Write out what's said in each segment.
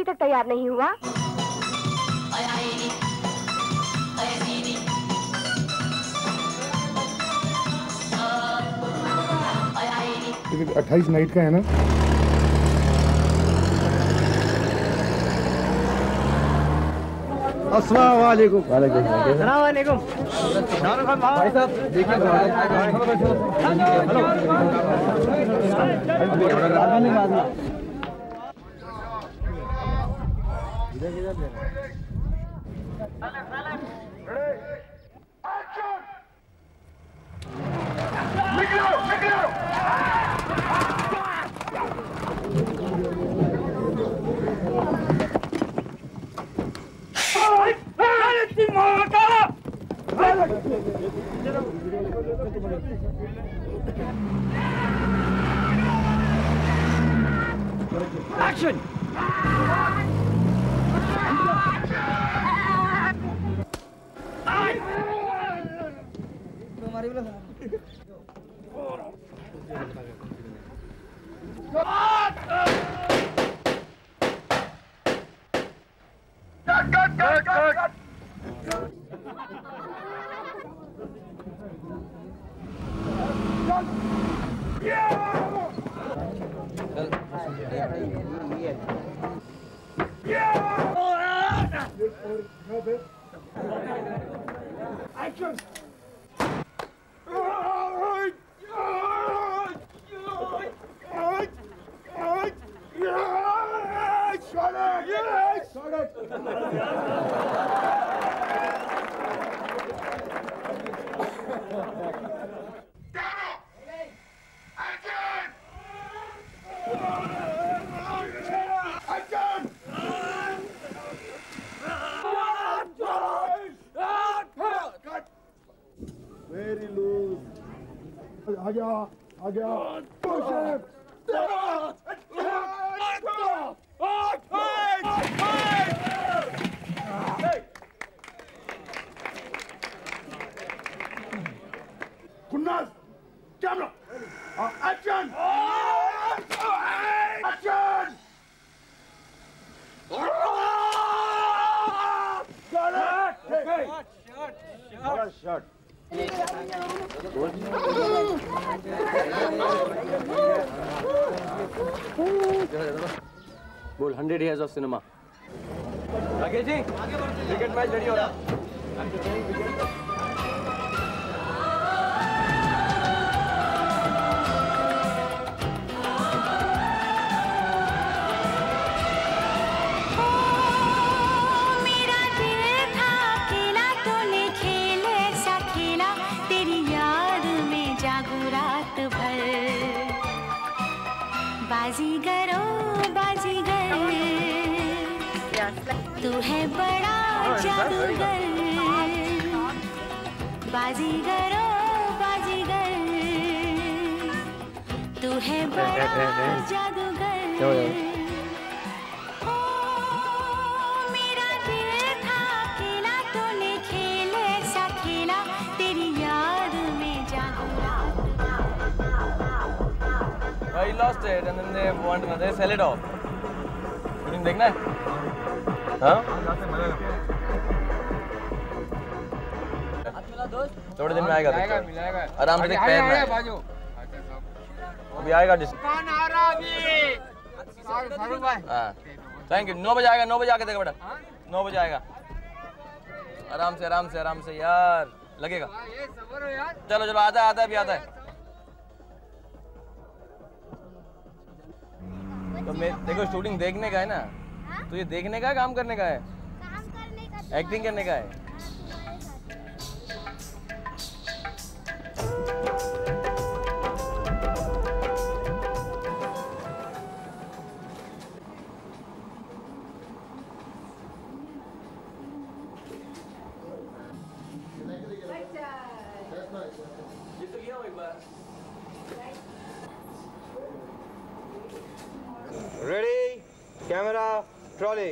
अभी तक तैयार नहीं हुआ? 28 नाइट का है ना? अस्सलाम वालेकुम। अस्सलाम वालेकुम। शाहरुख खान भाई साहब देखिए Action! Action! Very loose. आ गया। Push it. Kunnas, camera. Action. Action. Shot. बोल 100 years of cinema। Rakesh ji cricket match ready हो रहा। तू है बड़ा जादूगर, बाजीगरो बाजीगर, तू है बड़ा जादूगर। ओ मेरा दिल था खेला तूने खेल ऐसा खेला तेरी याद में जागू रात। I lost it and then they want they sell it off। Shooting देखना है? हाँ? थोड़े दिन में आएगा आराम से देख पैर में अभी आएगा कौन आ रहा अभी? शाहरुख भाई। हाँ थैंक यू। 9 बजे आएगा। 9 बजे आके देखा बेटा। 9 बजे आएगा। आराम से यार लगेगा। चलो आता है अभी आता है। तो मैं देखो शूटिंग देखने का है ना, तो ये देखने का है काम करने का है? काम करने का, एक्टिंग करने का है। ये तो किया हो एक बार। Ready? Camera, trolley.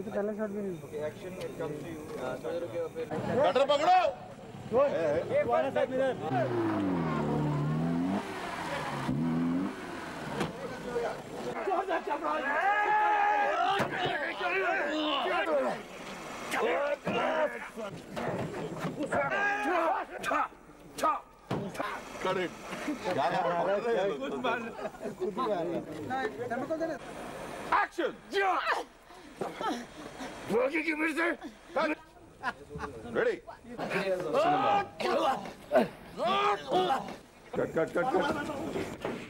अभी तो पहला शॉट भी नहीं कटर पकड़ो correct action ready cut cut cut cut